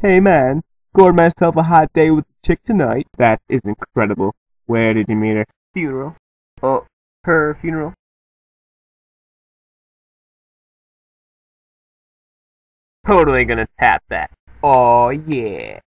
Hey man, scored myself a hot date with a chick tonight. That is incredible. Where did you meet her? Funeral. Oh, her funeral? Totally gonna tap that. Oh yeah.